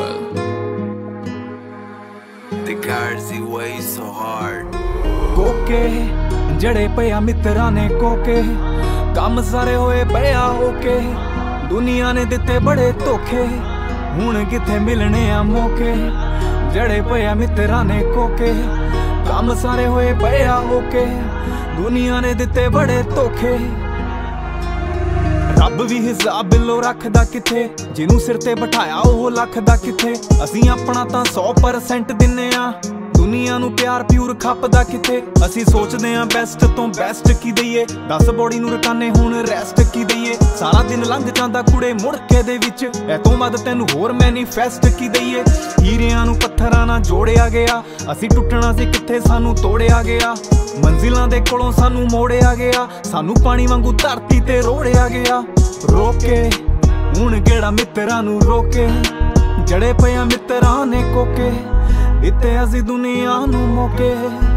The cars he way so hard. कोके जड़े पिया मित्रा ने कोके काम सारे होए पिया होके दुनिया ने दिते बड़े धोखे हुण किथे मिलने आ मौके जड़े पिया मित्रा ने कोके काम सारे होए पिया होके दुनिया ने दिते बड़े धोखे रब भी हिसाब बिलो रखदा किथे जिनू सिर ते बिठाया ओह लखदा किथे असीं अपना तां 100% दिन्ने आ दुनिया नू प्यार प्यूर खपदा किथे असीं सोचदे आ बेस्ट तो बेस्ट की दईए 10 बॉडी नू रकाने हुण रेस्ट की दईए सारा दिन लंघ जांदा कुड़े मुड़ के दे विच ए तों वध तैनू होर मैनीफेस्ट की दईए हीरियां नू पत्थरां नाल जोड़िया गया असीं टुटना सी किथे सानू तोड़िया गया मंजिलां दे कोलों सानू मोड़िया गया सानू पानी वांगू धरती ते रोड़िया गया रोके हुण केड़ा मित्तरां नू रोके जड़े पिया मित्तरां ने कोके इत्ते असी दुनिया नू मौके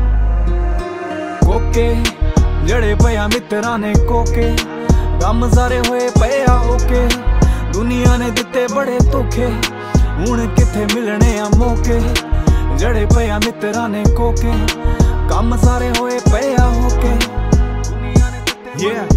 कोके जड़े पिया मित्तरां ने कोके गम सारे होए पिया होके दुनिया ने दिते बड़े धोखे हुण किथे मिलने आ मौके जड़े पिया मित्तरां ने कोके कम सारे होए पिया होके दुनिया ने दिते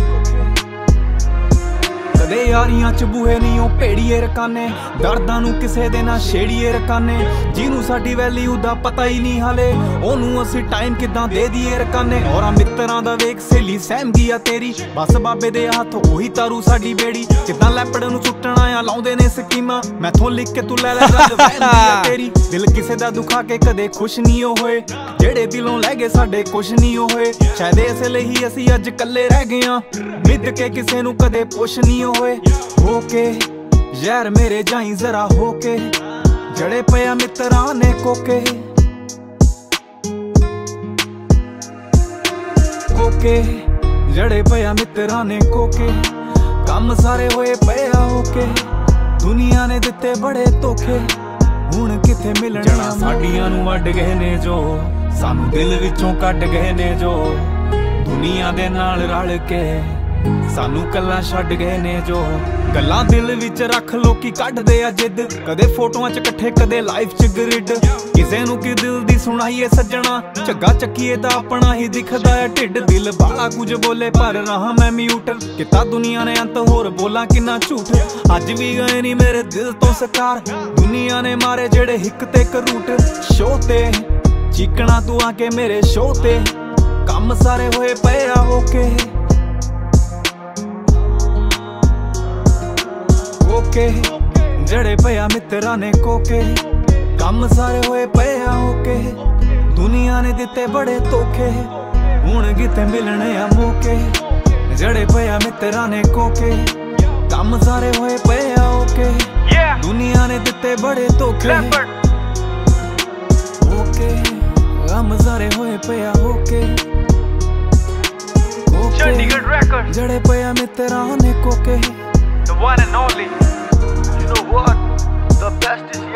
कदे यारियां च बूहे नहीं ओ भेड़िए रकाने दर्दां नू किसे दे ना छेड़िए रकाने जिनू साडी वैल्यू दा पता ही नहीं हाले ओनू असी टाइम किदां दे दिए रकाने और मित्तरां दा वेख सहेली सहम गया तेरी बस बाबे दे हाथ ओही तारू साडी बेड़ी किदां लैपड़ नू सुट्टना आ लाउंदे ने स्कीमां मैथों लिख के तू लै लै रंग वैंदी आ तेरी दिल किसे दा दुखा के कदे खुश नहीं होए जेड़े दिलों लै गए साडे कुछ नहीं होए शायद इस लई ही असी अज कल्ले रह गए आ मिद के किसे नू कदे पुछ नहीं होए होके यार मेरे जाई जरा होके जड़े पिया मित्तरां ने कोके कोके जड़े पिया मित्तरां ने कोके कम सारे होए पिया होके दुनिया ने दिते बड़े धोखे हुण किथे मिलना साडियां नू वड गए ने जो सानू दिल विचों कट गए ने जो दुनिया दे नाल रल के सानू कल्ला छड्ड गए ने जो गल्लां दिल विच रख लोकी कढदे आ जिद कदे फोटोआं च कट्ठे कदे लाइफ च ग्रिड किसे नू की दिल दी सुनाईए सज्जणा झग्गा चक्कीए तां अपना ही दिखदा है ढिड दिल बाला कुछ बोले पर रहा मैं म्यूट किता दुनिया ने अंत होर बोला किन्ना झूठ अज भी गए नी मेरे दिल तो सकार दुनिया ने मारे जेड़े हिक ते करूट शो ते चीकना तू आके मेरे शो ते कम सारे होए पिया होके कोके जड़े पिया मित्तरां ने कोके कम सारे होए पिया होके दुनिया ने दिते बड़े धोखे हुण किथे मिलने आ मौके जड़े पिया मित्तरां ने कोके कम सारे होए पिया होके दुनिया ने दिते बड़े धोखे ओके कम सारे होए पिया होके जड़े पिया मित्तरां ने कोके The one and only. You know what? The best is yet